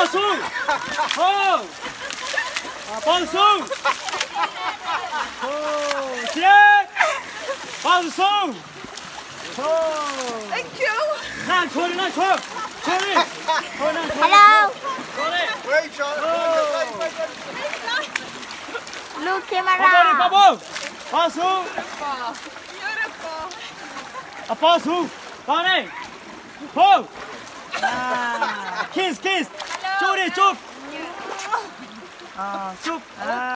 bao su. Hold. Bao su. Chết. Bao su. Thank you. Nàng chua đi, nàng chua. Chua đi. Thôi nàng chua. Hello. Chua đi. Wait, John. Look Bao camera. đi, bao. Bao su. Beautiful. Bao su. Bao đi. Hold. Kiss, kiss. Chúc đi, chúc. Chúc.